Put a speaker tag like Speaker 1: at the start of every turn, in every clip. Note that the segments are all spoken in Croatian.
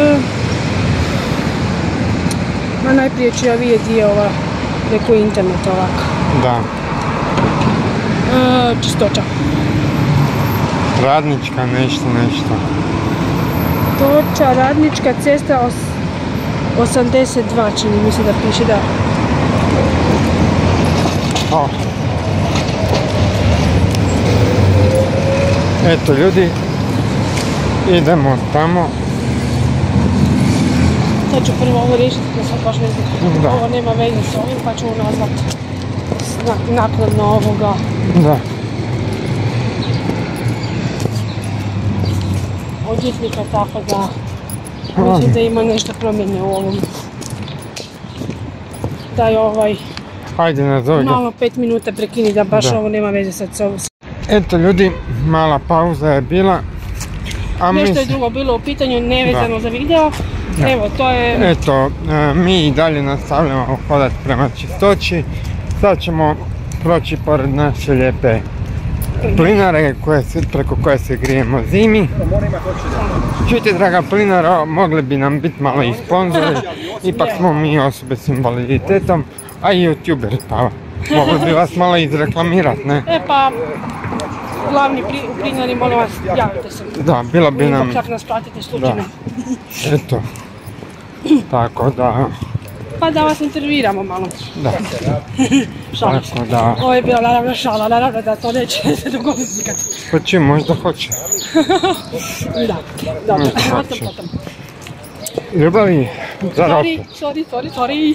Speaker 1: Ma najprije ću ja vidjeti preko interneta ovako.
Speaker 2: Da.
Speaker 1: Čistoća.
Speaker 2: Radnička, nešto.
Speaker 1: Toča, Radnička cesta 82, čini mi se da piše, da.
Speaker 2: Eto ljudi, idemo tamo.
Speaker 1: Sad ću prvo ovo riješiti, da sam baš vezi. Ovo nema veze s ovim, pa ću nazvati naknadno ovoga.
Speaker 2: Da.
Speaker 1: Odvjetnika, tako da mislim da ima nešto promjene u ovom. Daj
Speaker 2: Hajde nazovi ga.
Speaker 1: malo 5 minuta prekini, da baš ovo nema veze sad s ovom.
Speaker 2: Eto ljudi, mala pauza je bila.
Speaker 1: Nešto je drugo bilo u pitanju, nevezano za video. Evo, to je...
Speaker 2: Eto, mi i dalje nastavljamo hodati prema Čistoći. Sad ćemo proći pored naše lijepe plinare preko koje se grijemo zimi. Čujte, draga plinara, mogli bi nam biti malo i sponzori. Ipak smo mi osobe s invaliditetom, a i youtuberi, pa mogli bi vas malo izreklamirati, ne?
Speaker 1: Pa, glavni plinari, molim vas, javite se.
Speaker 2: Da, bilo bi nam...
Speaker 1: Čak nas platite slučajno.
Speaker 2: Eto, tako da...
Speaker 1: Pa da vas intervjuiramo malo.
Speaker 2: Da.
Speaker 1: Šalim se. Ovo je bila naravno šala, naravno da to neće se dogoditi nikad.
Speaker 2: Hoće, možda hoće.
Speaker 1: Da, dobro, potom.
Speaker 2: Ljubavi, za ropot.
Speaker 1: Sorry.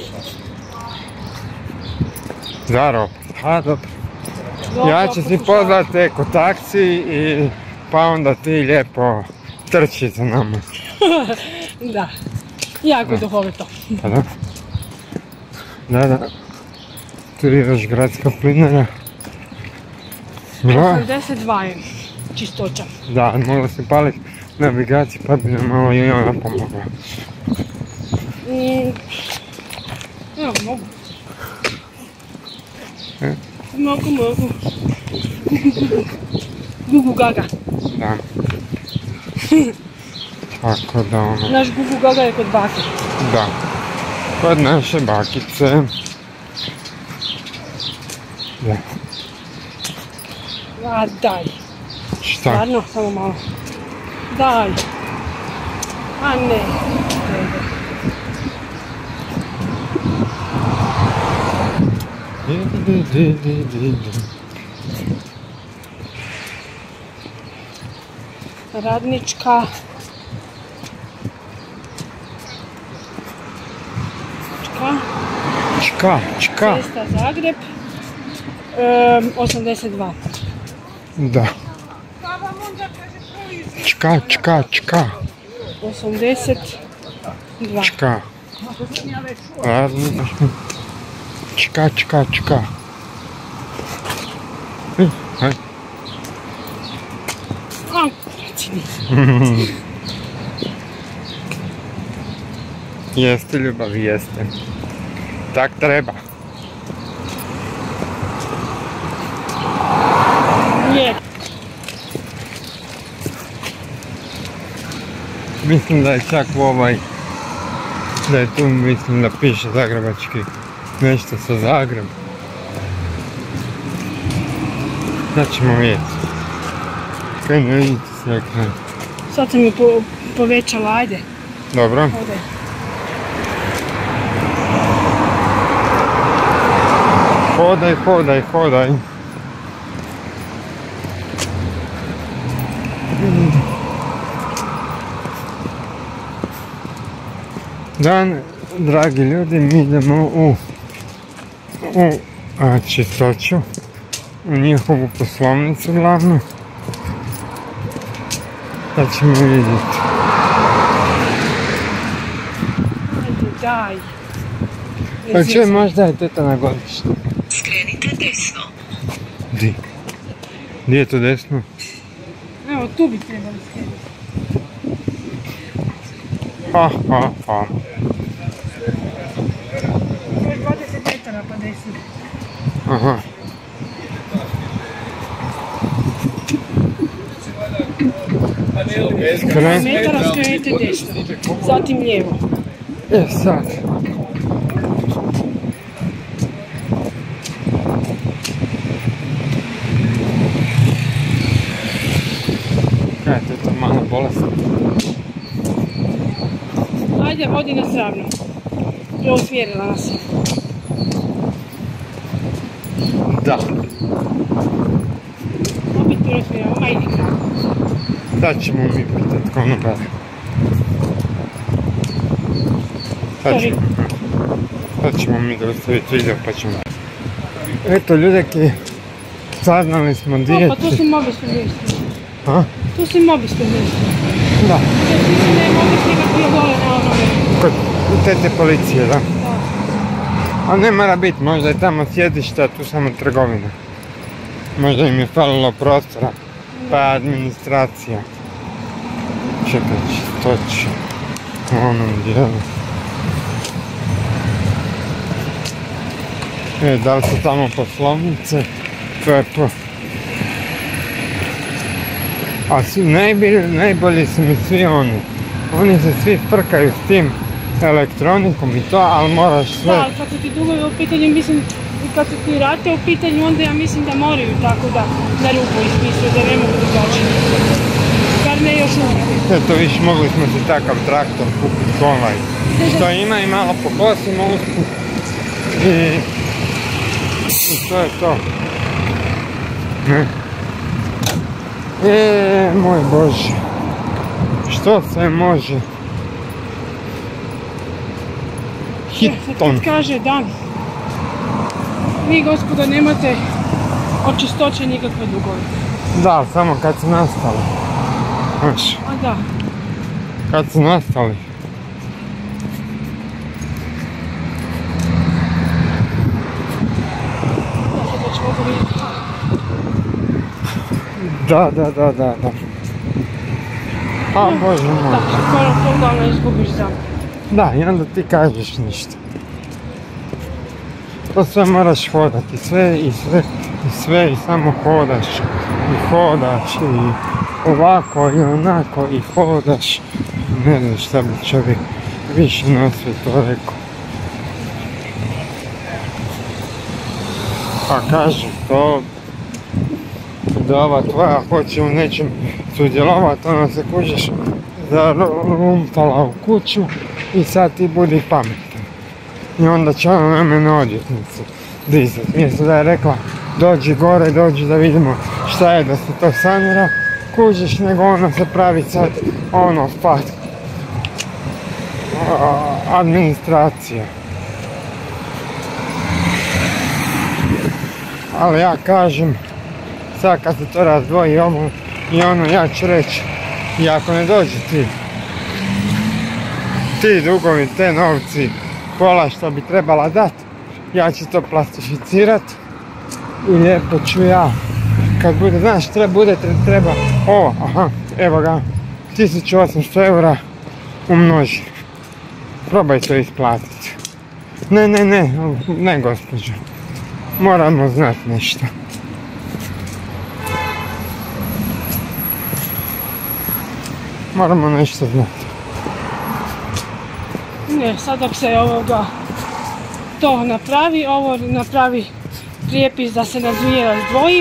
Speaker 2: Za ropot, ha dobro. Ja ću si pozvati eko taksi i pa onda ti lijepo trči za nama.
Speaker 1: Da, jako duhovito.
Speaker 2: Pa da. Da. Turiraš gradska plinara.
Speaker 1: 82 je Čistoća.
Speaker 2: Da, mogla se paliti navigaciju pa bi nam malo i ona pomogla.
Speaker 1: Evo, mogu. Mogu. Gugu Gaga.
Speaker 2: Da. Tako da ono...
Speaker 1: Naš Gugu Gaga je kod bake.
Speaker 2: Da. Kod naše bakice. Da.
Speaker 1: A daj.
Speaker 2: Šta?
Speaker 1: Stvarno, samo malo. Daj. A ne. Radnička.
Speaker 2: Čka.
Speaker 1: Cesta Zagreb. 82.
Speaker 2: Da. Čka.
Speaker 1: 82.
Speaker 2: Čka. Čka. Haj. Jeste ljubav, jeste. Tak treba.
Speaker 1: Je.
Speaker 2: Mislim da je čak da je tu, mislim da piše zagrebački nešto sa Zagreb. Sad ćemo vidjeti. Kaj ne vidite sve kraj.
Speaker 1: Sad sam ju povećala, ajde.
Speaker 2: Dobro. Hodaj. Dan, dragi ljudi, mi idemo u Čistoću, u njihovu poslovnicu glavnu. Sad ćemo vidjeti.
Speaker 1: Daj.
Speaker 2: Pa čuj, možda je teta na godišnju.
Speaker 3: Skrenite desno.
Speaker 2: Di je to desno?
Speaker 1: Evo, tu bi trebali skrenuti.
Speaker 2: Ha.
Speaker 1: 20 metara pa desno.
Speaker 2: Aha.
Speaker 1: metara skrenite desno, zatim lijevo.
Speaker 2: Sad. Gledajte, to je malo bolesno.
Speaker 1: Ajde, vodi nas ravno. Preusmjerila nas.
Speaker 2: Da.
Speaker 1: Opet preusmjerila, ajde.
Speaker 2: Sad ćemo mi pitati konobara. Sad ćemo mi dostaviti video pa ćemo... Eto ljudeki, saznali smo gdje...
Speaker 1: Pa tu su mobisne mjesta.
Speaker 2: A?
Speaker 1: Tu su mobisne mjesta.
Speaker 2: Da.
Speaker 1: Tu su ne mobisne bio dole na onome.
Speaker 2: Kod tete policije, da? A ne mora biti, možda je tamo sjedište, a tu samo trgovina. Možda im je falilo prostora, pa administracija. Čekaj, čistoći u onom dijelu. Da li su tamo poslovnice? To je po... A najbolji su mi svi oni. Oni se svi frkaju s tim elektronikom i to, ali moraš sve...
Speaker 1: Da, kad su ti dugovi u pitanju, mislim, i kad su ti rate u pitanju, onda ja mislim da moraju tako da na ruku ispisuju, da ne mogu drugačije. Kar ne još uvijek.
Speaker 2: Eto viš, mogli smo si takav traktor kupiti ovaj. Što ima i malo pokosimo usput. I to je to. Moj Bože. Što se može? Hiton.
Speaker 1: Kaže da vi gospodo nemate od čistoće nikakve dugove.
Speaker 2: Da, samo kad su nastali. Znaš,
Speaker 1: A da.
Speaker 2: kad su nastali. Da. A Bože moj.
Speaker 1: Da, skoro pol izgubiš zam.
Speaker 2: Da, i onda ti kažeš ništa. To sve moraš hodati, sve i samo hodaš. I hodaš i ovako i onako i hodaš. Ne znam šta bi čovjek više na svijetu rekao. Pa kažem to, da ova tvoja hoće u nečem sudjelovat, ona se kužiš zarumpala u kuću i sad ti budi pametan. I onda će ona na mene odvjetnicu dizat. Mjesto da je rekla dođi gore, dođi da vidimo šta je da se to sanira, kužiš, nego ona se pravi sad ono spad. Administracija. Ali ja kažem, sad kad se to razdvoji ovo i ono, ja ću reći, i ako ne dođe ti dugovi, te novci, pola što bi trebala dat, ja ću to plastificirat i lijepo ću ja, kad bude, znaš, treba ovo, aha, evo ga, 1800 eura umnoži. Probaj to isplatiti. Ne gospođo. Moramo znati nešto. Moramo nešto znati.
Speaker 1: Ne, sad dok se to napravi, ovo napravi prijepis da se na 2 razdvoji.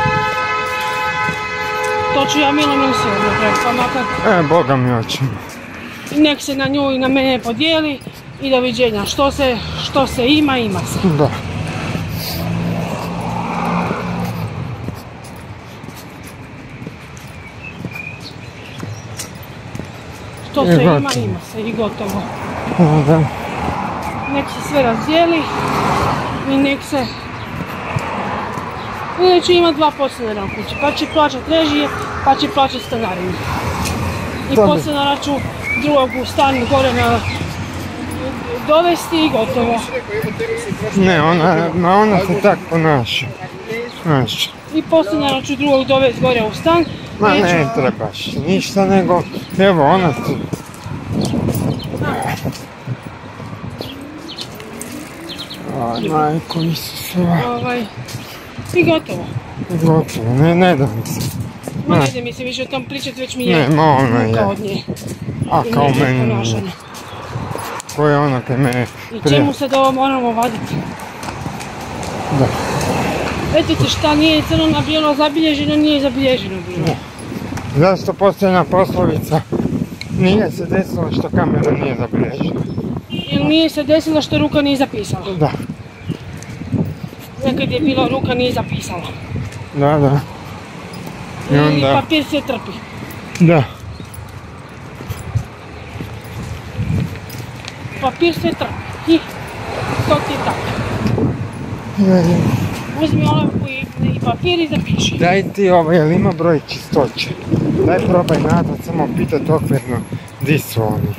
Speaker 1: To ću ja milom napraviti, pa makar...
Speaker 2: Boga mi očima.
Speaker 1: Nek se na nju i na mene podijeli i doviđenja. Što se ima, ima se.
Speaker 2: Da.
Speaker 1: Što se ima, ima se i gotovo.
Speaker 2: Da.
Speaker 1: Nek se sve razdijeli i nek se... Ili će imati 2 podstanara u kući, pa će plaćat režije, pa će plaćat stanarinu. I podstanara ću drugog u stan gore dovesti i gotovo.
Speaker 2: Ne, ona se tak ponaša. Znaš.
Speaker 1: I podstanara ću drugog dovesti gore u stan.
Speaker 2: Ma ne trebaš ništa, nego evo ona se... Majko Isusova.
Speaker 1: I gotovo.
Speaker 2: Gotovo, ne da mi se.
Speaker 1: Ma ne ide mi se više o tom pričati, već mi je
Speaker 2: Ne, ona
Speaker 1: muka
Speaker 2: je.
Speaker 1: od nje.
Speaker 2: A
Speaker 1: I
Speaker 2: kao
Speaker 1: njezinog
Speaker 2: meni,
Speaker 1: ponašanja.
Speaker 2: ko je ona kaj me
Speaker 1: I
Speaker 2: prije...
Speaker 1: čemu sad ovo moramo vaditi?
Speaker 2: Da.
Speaker 1: Eto ti šta nije crno na bijelo zabilježeno, nije zabilježeno bilo.
Speaker 2: Zašto postoji jedna poslovica? Nije se desilo što kamera nije zabilježena.
Speaker 1: Jer nije se desilo što ruka nije zapisala.
Speaker 2: Da,
Speaker 1: Nekad je bilo ruka nije zapisala.
Speaker 2: da. I
Speaker 1: I
Speaker 2: onda...
Speaker 1: papir se trpi.
Speaker 2: Da.
Speaker 1: Papir se trpi. I to ti je tako. Uzmi olovku i papir i zapiši.
Speaker 2: Daj ti jel ima broj čistoće? Daj probaj nazad, samo pitat okvirno di su oni.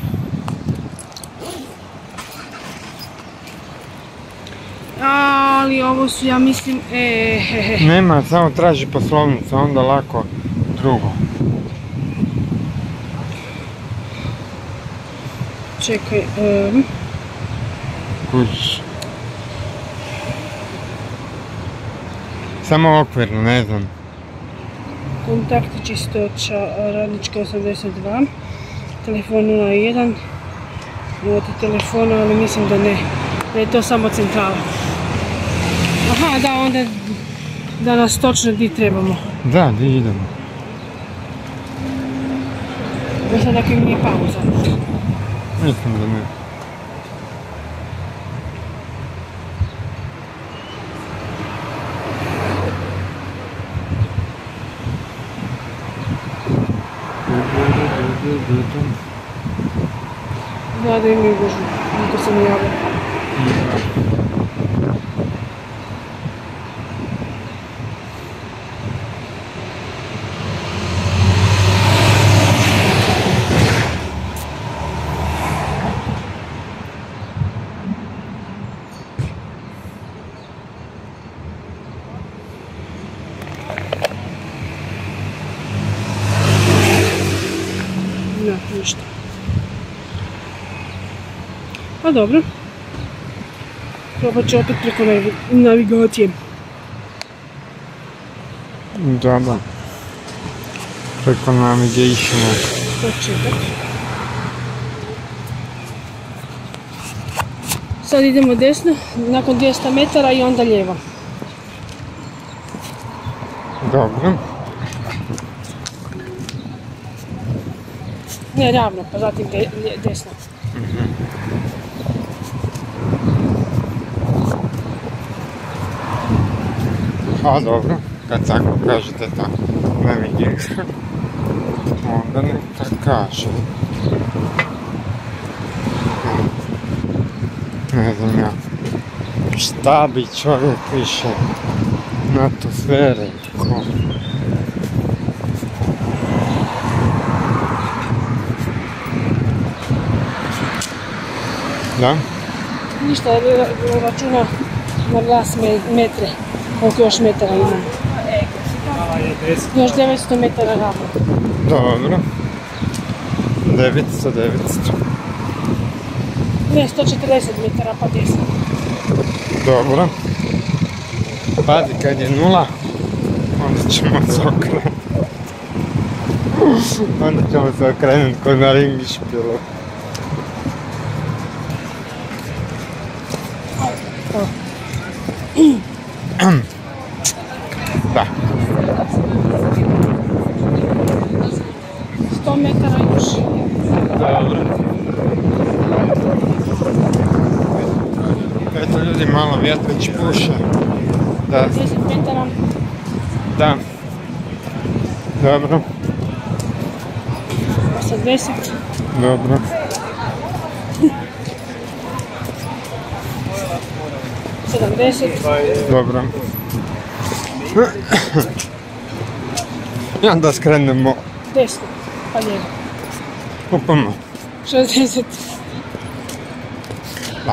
Speaker 1: Ali ovo su, ja mislim,
Speaker 2: Nema, samo traži poslovnicu, onda lako drugo.
Speaker 1: Čekaj,
Speaker 2: Kužiš. Samo okvirno, ne znam.
Speaker 1: kontakti čistoća, radnička 82, telefon 01, imate telefona, ali mislim da ne, da je to samo centrala. Aha, da, onda da nas točno di trebamo.
Speaker 2: Da, di idemo.
Speaker 1: Da sad ako im nije pauza.
Speaker 2: Mislim da ne.
Speaker 1: Da imaju gužu, niko se ne javlja. Ne, ništa. Pa dobro. Probat ću opet preko navigacije.
Speaker 2: Da. Preko navigationa.
Speaker 1: Početak. Sad idemo desno, nakon 200 metara i onda lijevo.
Speaker 2: Dobro.
Speaker 1: Ne, ravno, pa zatim desno.
Speaker 2: A dobro, kad tako kažete tako navigation, onda neka kaže. Ne znam ja, šta bi čovjek više na to sve rekao. Da?
Speaker 1: Ništa, računa na glas metre, koliko još metara ima. Još 900 metara ravno.
Speaker 2: Dobro. 900.
Speaker 1: Ne, 140 metara pa 10.
Speaker 2: Dobro. Pazi, kad je 0, onda ćemo se okrenuti. Onda ćemo se okrenuti kod na ringišpilu. Da.
Speaker 1: 100 metara još.
Speaker 2: Dobro. Eto ljudi, malo vjetrić puše. Da.
Speaker 1: 10 metara.
Speaker 2: Da. Dobro.
Speaker 1: 80.
Speaker 2: Dobro. Dobro. I onda skrenemo
Speaker 1: Desno, pa lijevo.
Speaker 2: upamo.
Speaker 1: 60.
Speaker 2: Da.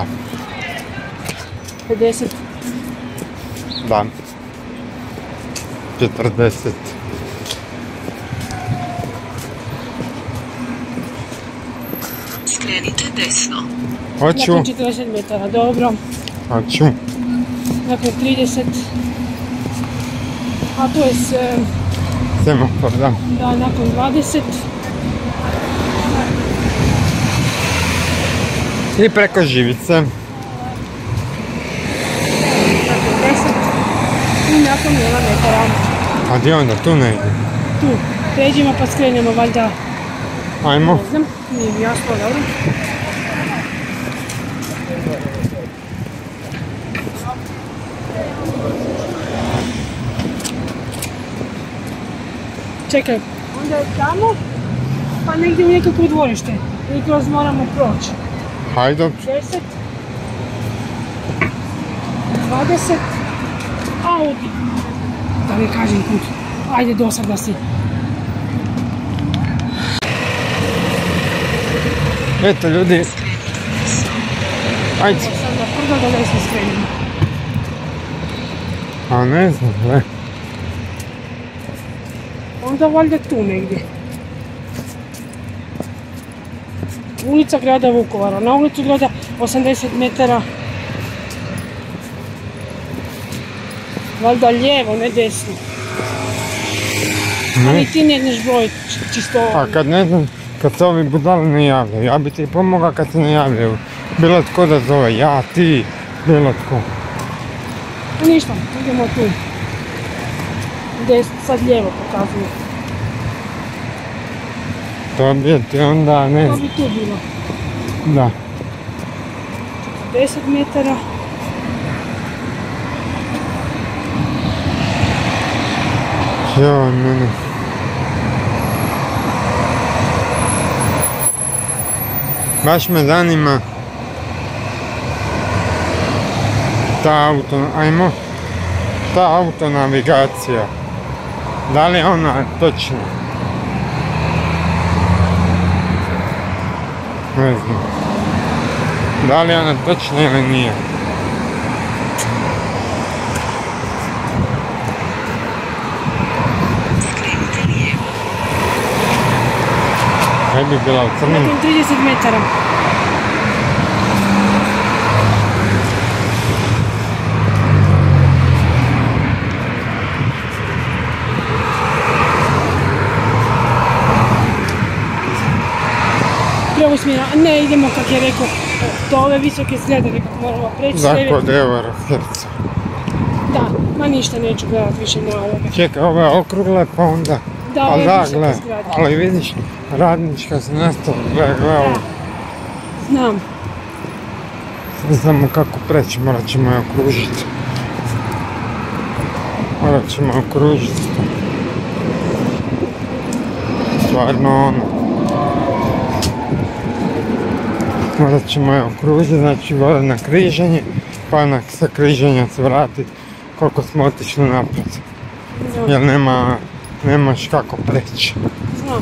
Speaker 1: 50.
Speaker 2: Da. 40.
Speaker 3: Skrenite desno.
Speaker 2: Hoću.
Speaker 1: Nakon 40 metara, dobro.
Speaker 2: Hoću.
Speaker 1: Nakon 30. A tu je
Speaker 2: semafor, da.
Speaker 1: Da, nakon 20.
Speaker 2: I preko živice.
Speaker 1: Nakon 10. I nakon 0 metara.
Speaker 2: A gdje onda? Tu ne ide.
Speaker 1: Tu, pređimo pa skrenemo valjda.
Speaker 2: Ajmo.
Speaker 1: Ne znam, nije mi jasno, dobro. Čekaj, onda je tamo, pa negdje u nekako dvorište. I kroz moramo proći.
Speaker 2: Hajde.
Speaker 1: 10, 20, Audi. Da ne kažem put. Ajde, dosadna si.
Speaker 2: Eto ljudi. Ajde.
Speaker 1: Sad na prvo da desno skrenemo.
Speaker 2: A ne znam, gle.
Speaker 1: Onda valjda tu negdje. Ulica grada Vukovara. Na ulicu gleda 80 metara. Valjda lijevo, ne desno. Ali ti ne znaš broj čisto ovo.
Speaker 2: A kad ne znam, kad se ovi budali ne javljaju, ja bi ti pomogao kad se ne javljaju. Bilo tko da zove, ja, ti, bilo tko.
Speaker 1: Ništa, idemo tu. Desno, sad lijevo pokazuju.
Speaker 2: To bi ti onda, ne
Speaker 1: To
Speaker 2: znam,
Speaker 1: bi tu bilo.
Speaker 2: da.
Speaker 1: 10 metara.
Speaker 2: Joj, mene. Baš me zanima ta autonavigacija. Da li je ona točna? Ne znam. Da li je ona točna ili nije? Ne bi bila u crnim.
Speaker 1: Nakon 30 metara. Pravo smjena, ne idemo kak je rekao, do ove visoke zgrade nekako moramo preći.
Speaker 2: Zakon eura srca.
Speaker 1: Da, ma ništa neću gledat više na ovoga.
Speaker 2: Čekaj, ove okrugle pa onda.
Speaker 1: Da,
Speaker 2: Ali
Speaker 1: ove
Speaker 2: da,
Speaker 1: visoke
Speaker 2: gle,
Speaker 1: zgrade.
Speaker 2: ali vidiš, radnička se nastavila, gle ovo.
Speaker 1: Znam.
Speaker 2: Ne znamo kako preći, morat ćemo je okružiti. Morat ćemo je okružiti. Stvarno ono. Morat ćemo je okružiti, znači voda na križanje, pa sa križanja se vratiti koliko smo otišli naprijed. Jer nemaš kako preći.
Speaker 1: Znam.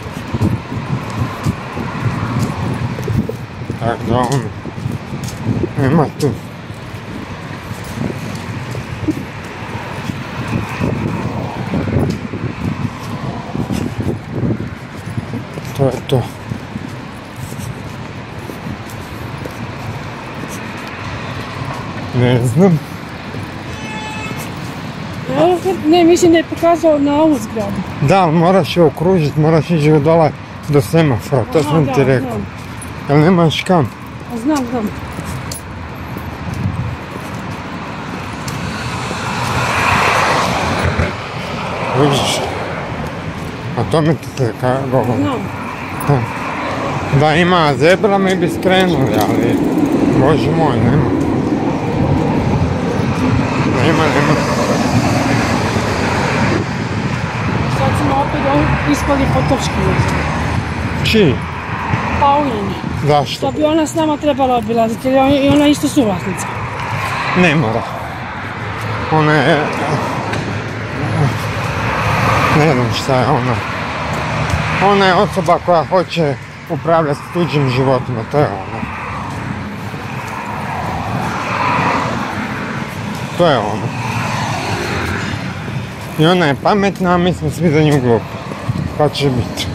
Speaker 2: Tako da ono, nema tu. To je to. Ne znam.
Speaker 1: Ne, mislim da je pokazao na ovu zgradu.
Speaker 2: Da, ali moraš je okružiti, moraš ići dole do semafora, to sam ti rekao.
Speaker 1: Znam.
Speaker 2: Jel nemaš kam?
Speaker 1: Znam.
Speaker 2: Vidiš? A to mi ti se govori.
Speaker 1: Znam.
Speaker 2: Da ima zebra mi bi skrenuli, ali Bože moj, nema. Nema.
Speaker 1: Sad smo opet ispali potočki.
Speaker 2: Čiji?
Speaker 1: Paulini.
Speaker 2: Zašto?
Speaker 1: Što bi ona s nama trebala obilaziti, jer je ona isto suvlasnica.
Speaker 2: Ne mora. Ona je... Ne znam šta je ona. Ona je osoba koja hoće upravljati s tuđim životima, to je ona. To je ona. I ona je pametna, a mi smo svi za nju glupi. Pa će biti.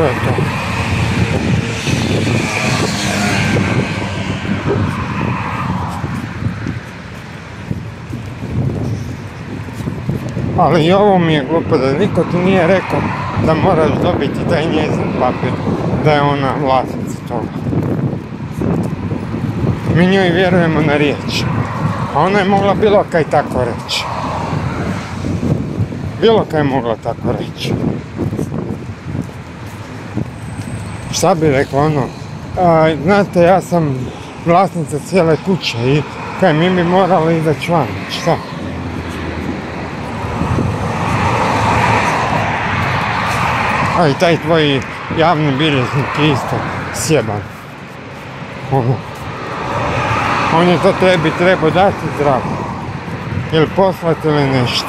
Speaker 2: to je to. Ali i ovo mi je glupo da niko ti nije rekao da moraš dobiti taj njezin papir, da je ona vlasnica toga. Mi njoj vjerujemo na riječ, a ona je mogla bilo kaj tako reći. Bilo kaj je mogla tako reći. Šta bi rekla ono, znate ja sam vlasnica cijele kuće i kaj mi bi morali izaći van, šta? A i taj tvoj javni bilježnik je isto sjeban. On je to tebi trebao dati zdravo. Ili poslati ili nešto.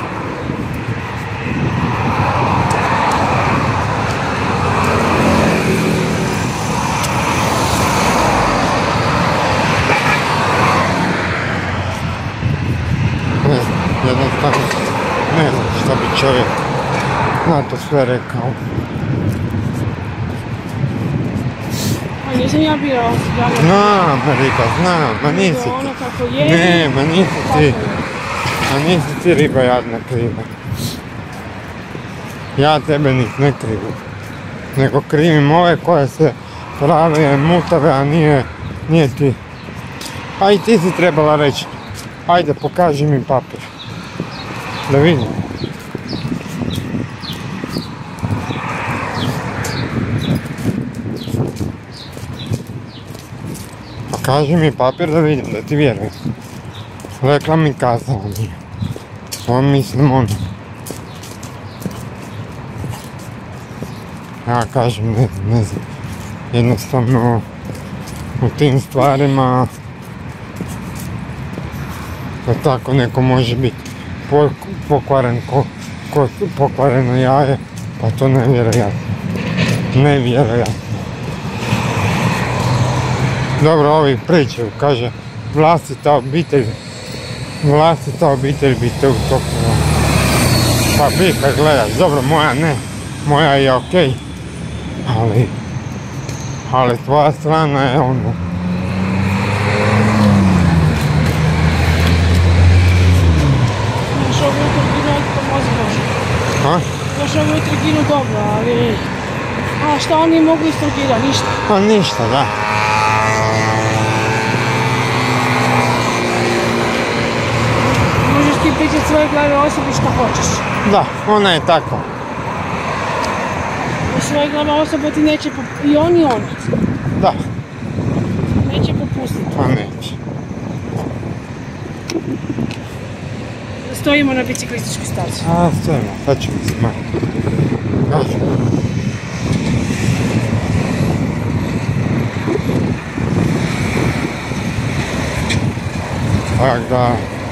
Speaker 2: Ne znam, jednostavno ne znam šta bi čovjek na to sve rekao.
Speaker 1: Nisam ja bila osjećala.
Speaker 2: Znam, Riba, znam, ma nisi ti.
Speaker 1: Ono kako je.
Speaker 2: Ne, ma nisi ti. Ma nisi ti riba jadna kriva. Ja tebe nis ne krivim. Nego krivim ove koje se prave mutave, a nije ti. A i ti si trebala reći. Ajde, pokaži mi papir. Da vidim. Kaži mi papir da vidim, da ti vjerujem. Rekla mi, kazala mi. Ovo mislim ono. Ja kažem, ne znam. Jednostavno u tim stvarima da tako neko može biti pokvaren ko pokvareno jaje, pa to nevjerojatno. Nevjerojatno. Dobro, ovi pričaju, kaže, vlastita obitelj bi te utopila. Pa bi kad gledaš, dobro, moja ne, moja je okej, ali tvoja strana je ono.
Speaker 1: Još ovo jutro ginu, pomozi Bože. Još ovo jutro ginu dobro, ali... A šta oni mogu istrugirati, ništa?
Speaker 2: Pa ništa, da.
Speaker 1: Možeš ti pričati svoje glave osobi šta hoćeš.
Speaker 2: Da, ona je takva.
Speaker 1: U svoje glave osoba ti neće i on i ona.
Speaker 2: Da.
Speaker 1: Neće popustiti.
Speaker 2: Pa neće.
Speaker 1: Stojimo na biciklističkoj stazi.
Speaker 2: A, stojimo, sad ćemo se maknuti. Tak da.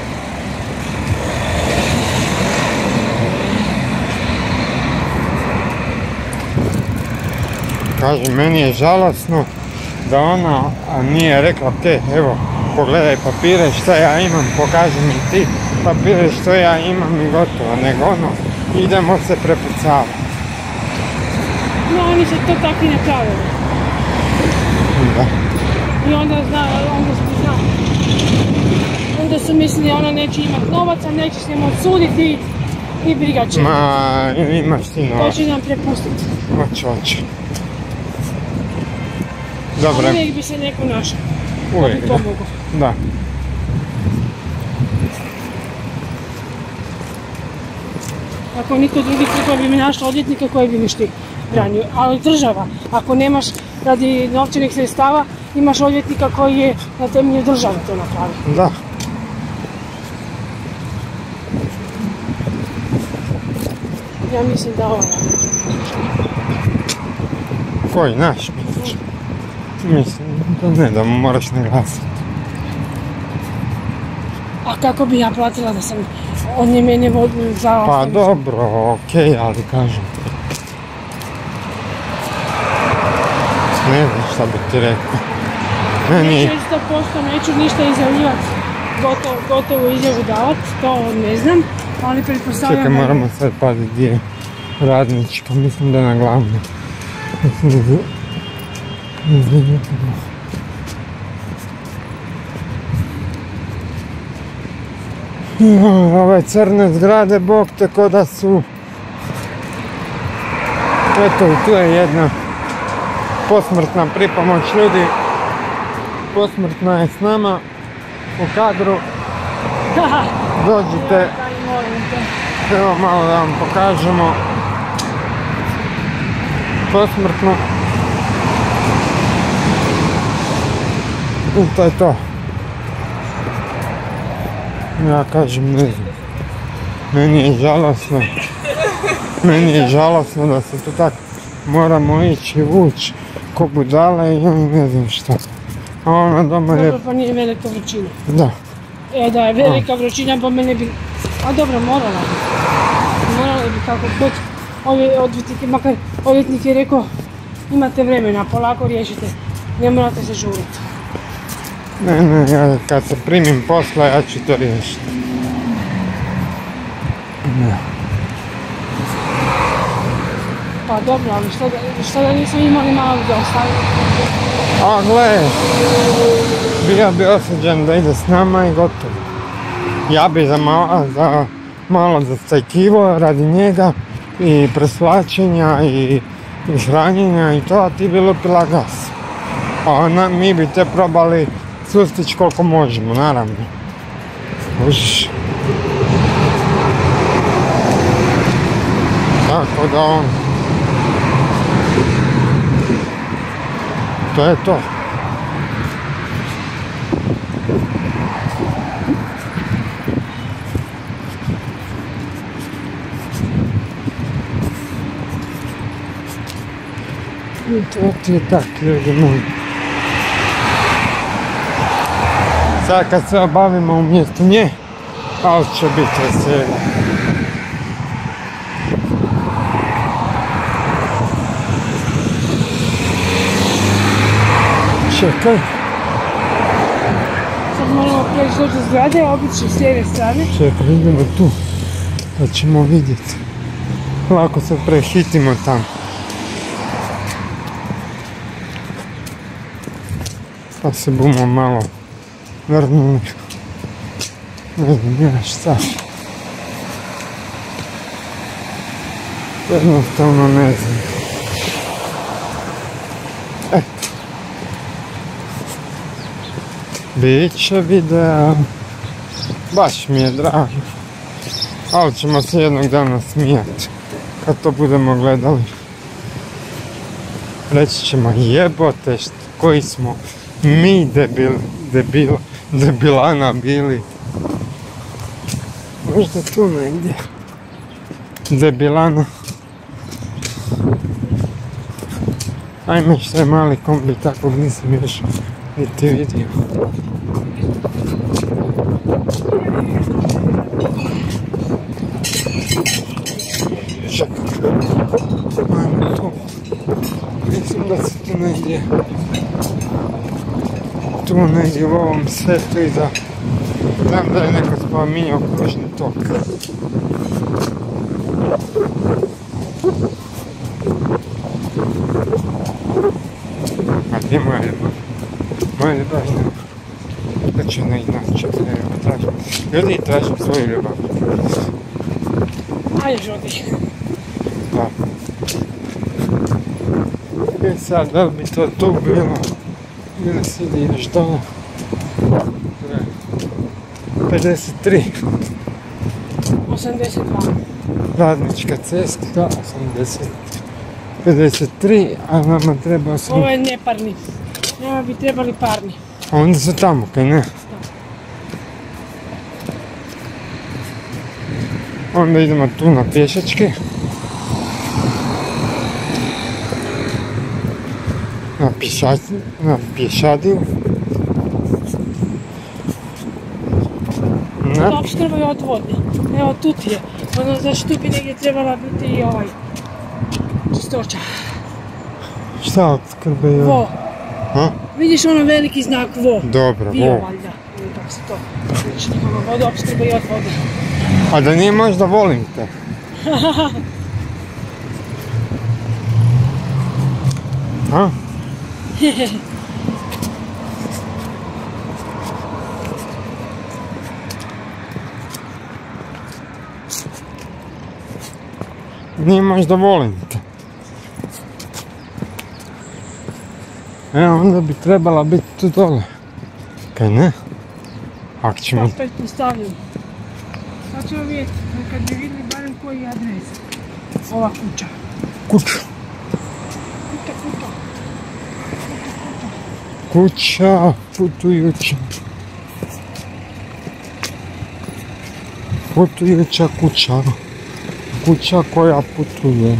Speaker 2: Kaže, meni je žalosno da ona nije rekla, ok, evo, pogledaj papire što ja imam, pokaži mi ti papire što ja imam i gotovo, nego ono, idemo se prepucavati.
Speaker 1: No, oni su to tako i napravili.
Speaker 2: Da.
Speaker 1: I onda su znali. Onda su mislili ona neće imat novaca, neće s njim odsuditi i briga će.
Speaker 2: Ma, imaš ti novac.
Speaker 1: To će nam prepustiti.
Speaker 2: Hoće. Dobro.
Speaker 1: Uvijek bi se neko našao.
Speaker 2: Uvijek, da. Da.
Speaker 1: Ako niko drugi kako bi mi našla odvjetnika koji bi mi branio. Ali država, ako nemaš radi novčanih sredstava, imaš odvjetnika koji je na temelju države to napravio.
Speaker 2: Da.
Speaker 1: Ja mislim da ovo.
Speaker 2: Koji, naš misliš? Mislim, ne da mu moraš naglasiti.
Speaker 1: A kako bi ja platila da sam, on je mene vodio za...
Speaker 2: Pa dobro, okej, ali kažem. Ne znam šta bi ti rekao. Meni...
Speaker 1: 600% neću ništa izjavljivati, gotovo izjavu davati, to ne znam, ali pretpostavljam...
Speaker 2: Čekaj, moramo sad paziti gdje je radnička, mislim da je na glavno. Ove crne zgrade, bog te ko da su. Eto i tu je jedna posmrtna pripomoć ljudi. Posmrtna je s nama u kadru. Dođite. Evo malo da vam pokažemo. Posmrtno. I to je to. Ja kažem, ne znam. Meni je žalosno da se tu tak moramo ići vući ko budale i ne znam šta. A ona doma je...
Speaker 1: Dobro, pa nije velika vrućina.
Speaker 2: Da.
Speaker 1: Da je velika vrućina, pa mene bi... A dobro, morala bi kako god. Makar odvjetnik je rekao, imate vremena, polako riješite, ne morate se žuriti.
Speaker 2: Ne, ja kad se primim posla, ja ću to riješiti. Ne.
Speaker 1: Pa dobro, ali što da nismo imali malo da ostavili?
Speaker 2: A gle, bio bi osuđen da ide s nama i gotovo. Ja bi malo zastajkivo radi njega i presvlačenja i hranjenja i to, a ti bi lupila gas. A mi bi te probali sustići koliko možemo, naravno. Uš. Tako da on... To je to. I to ti je tak, ljudi moji. Sad kad se obavimo umjesto nje, ali će biti veselje. Čekaj.
Speaker 1: Sad moramo preći doći do zgrade, obići s lijeve strane.
Speaker 2: Čekaj, idemo tu, pa ćemo vidjeti. Lako se prehitimo tamo. Pa se bumo malo vrnuli. Ne znam, ja šta. Jednostavno ne znam. Eto. Biće videa. Baš mi je drago. Ali ćemo se jednog dana smijati. Kad to budemo gledali. Reći ćemo jebote koji smo mi debilana bili. Možda tu negdje. Debilana. Ajme što je mali kombi, takvog nisam još niti vidio. Čekaj. Ajme tu. Mislim da se tu negdje. Tu negdje u ovom setu iza. Znam da je neko spominjao kružni tok. A gdje moja ljubav? Moja ljubav nema. Da ću ne inače, evo tražim. Ljudi tražim svoju ljubav.
Speaker 1: Ajde, žodi.
Speaker 2: Da. I sad, da li bi to tu bilo? Ili si ideš dole? 53.
Speaker 1: 82.
Speaker 2: Radnička cesta, 53, a nama treba 8.
Speaker 1: Ovo je neparni. Nama bi trebali parni.
Speaker 2: A onda su tamo, kaj ne? Onda idemo tu na pješačke. Na pješadiju.
Speaker 1: Opskrba je odvodnja. Evo tu ti je. Ono, znači tu bi negdje trebala biti i ovaj čistoća.
Speaker 2: Šta opskrba je?
Speaker 1: Vo.
Speaker 2: Ha?
Speaker 1: Vidiš ono veliki znak vo.
Speaker 2: Dobro,
Speaker 1: Bio
Speaker 2: vo.
Speaker 1: valjda. Ili kako se to. Znači ono vodoopskrba i odvodnja.
Speaker 2: A da nije možda volim te? A? Nije možda volim te. Evo, onda bi trebala biti tu dole. Kaj ne? Ako ćemo...
Speaker 1: Pa opet postavljam. Sad ćemo vidjeti, kad bi vidjeli barem koji je adres. Ova kuća.
Speaker 2: Kuća. Kuća putujuća. Putujuća kuća. Kuća koja putuje.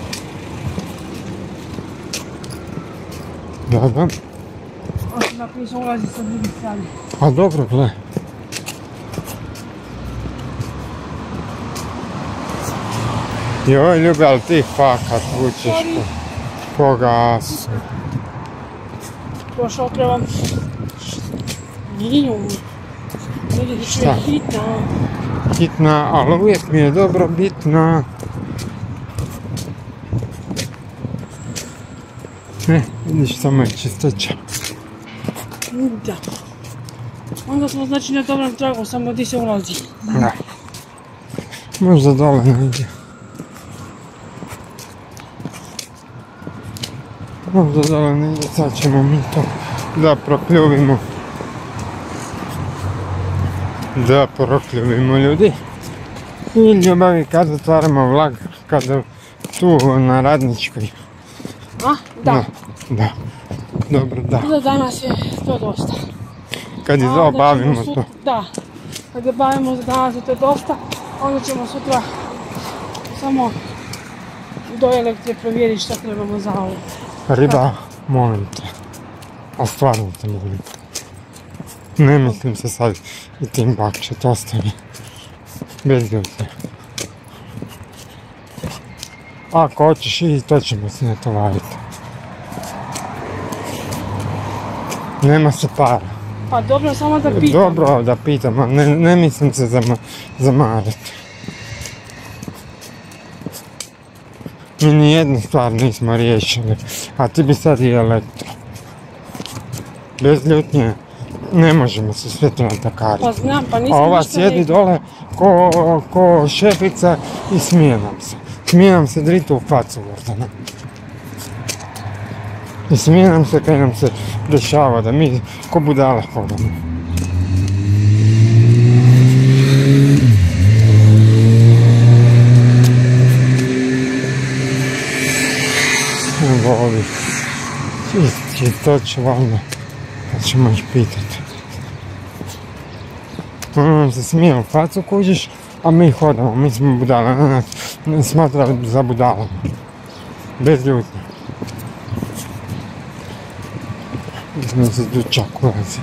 Speaker 2: Da.
Speaker 1: Osim ako nisam ulazi sa druge strane.
Speaker 2: A dobro, gle. Joj, Ljubi, ali ti fakat vučeš po gasu.
Speaker 1: Prošao trebam. Niju. Vidiš je hitna.
Speaker 2: Hitna, ali uvijek mi je dobro bitna. Ne, vidiš, samo je čistoća.
Speaker 1: Da. Onda smo znači na dobrom tragu, samo gdje se ulazi.
Speaker 2: Da. Možda dole negdje. Možda dole negdje, sad ćemo mi to da prokljuvimo. Da prokljuvimo ljudi. I ljubavi kad otvaramo vlag, kada tu na Radničkoj.
Speaker 1: A? Da.
Speaker 2: Da. Dobro, da.
Speaker 1: Za danas je to dosta.
Speaker 2: Kad je obavimo to.
Speaker 1: Da. Kad obavimo za danas je to dosta, onda ćemo sutra samo do Elektre provjeriti šta trebamo za ovo.
Speaker 2: Riba, molim te. A stvarno te molim. Ne mislim se sad i tim bakčet, ostavi. Bez ljute. Ako hoćeš i to ćemo se natovariti. Nema se para.
Speaker 1: Pa dobro, samo da pitam.
Speaker 2: Dobro da pitam, a ne mislim se zamarati. Mi nijednu stvar nismo riješili, a ti bi sad i Elektro. Bez ljutnje ne možemo se sve to natakariti.
Speaker 1: Pa znam, pa nisam
Speaker 2: A ova
Speaker 1: ništa
Speaker 2: sjedi
Speaker 1: rekla.
Speaker 2: dole ko šefica i smije nam se. Smije nam se dritu u facu Gordana. I smije nam se kaj nam se dešava da mi ko budale hodamo. Evo ovi čistoće valjda, pa ćemo ih pitati. Ono nam se smije u facu kužiš, a mi hodamo, mi smo budale, ne smatra za budalom. Bez ljutnje. Mislim se dučak ulazi.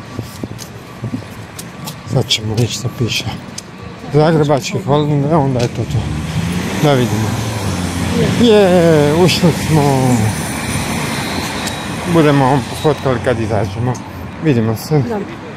Speaker 2: Sad ćemo reći što piše. Zagrebački holding, evo onda je to to. Da vidimo. Je, ušli smo. Budemo vam pofotkali kad izađemo. Vidimo se.
Speaker 1: Da.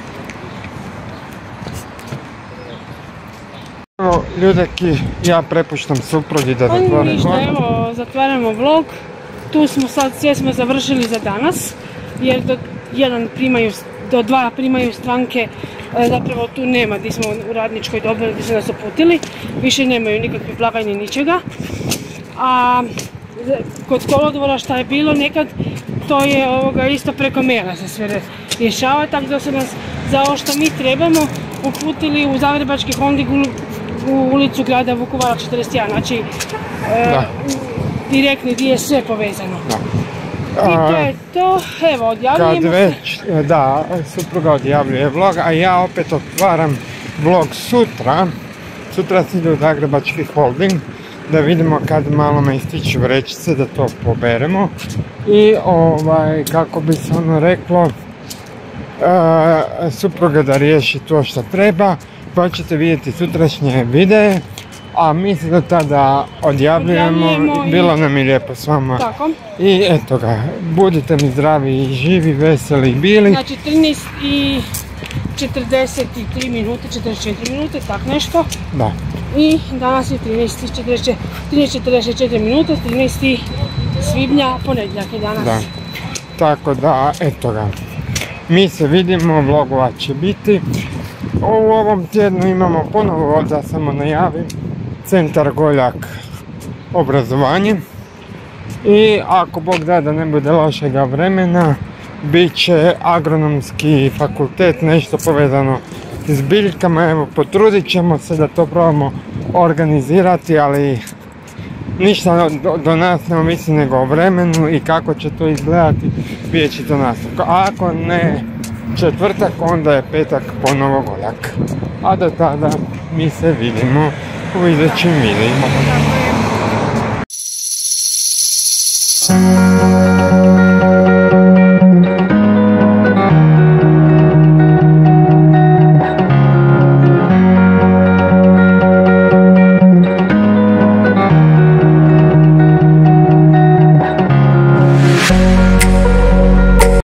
Speaker 2: Evo, ljudeki, ja prepuštam suprugi da
Speaker 1: Pa
Speaker 2: zatvore
Speaker 1: ništa,
Speaker 2: vlog.
Speaker 1: evo, zatvaramo vlog. Tu smo sad, sve smo završili za danas. Jer do dva primaju stranke, zapravo tu nema, gdje smo u Radničkoj dobili, gdje su nas uputili. Više nemaju nikakve blagajne, ničega. A kod kolodvora šta je bilo nekad, to je isto preko maila se sve rješava, tako da su nas za ovo što mi trebamo uputili u Zagrebački holding u ulicu grada Vukovara 41, znači direktni gdje je sve povezano. I to je to, evo, odjavljujemo
Speaker 2: Kad već, da, supruga odjavljuje vlog, a ja opet otvaram vlog sutra. Sutra se ide u Zagrebački holding, da vidimo kad malo me ističu vrećice, da to poberemo. I kako bi se ono reklo, supruga da riješi to što treba, pa ćete vidjeti sutrašnje videe. A mi se do tada odjavljujemo, bilo nam je lijepo s vama.
Speaker 1: Tako.
Speaker 2: I eto ga, budite mi zdravi i živi, veseli bili.
Speaker 1: Znači 13 i 43 minute, 44 minute, tak nešto.
Speaker 2: Da.
Speaker 1: I danas je 13:44 minute, 13. svibnja, ponedjeljak je danas.
Speaker 2: Da. tako da eto ga. Mi se vidimo, vlogova će biti. U ovom tjednu imamo ponovo, da samo najavim, Centar Goljak obrazovanje. I ako Bog da ne bude lošega vremena, bit će agronomski fakultet, nešto povezano s biljkama. Evo, potrudit ćemo se da to probamo organizirati, ali ništa do nas ne ovisi nego o vremenu i kako će to izgledati, vidjet će to nas. Ako ne četvrtak, onda je petak ponovo Goljak. A do tada mi se vidimo u idućim videima.